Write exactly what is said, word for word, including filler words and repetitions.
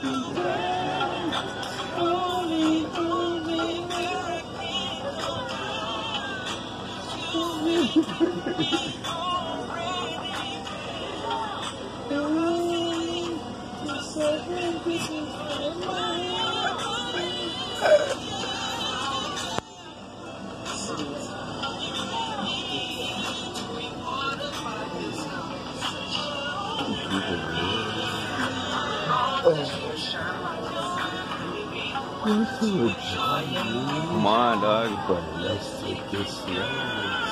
Come on, dog. But let's take this slow.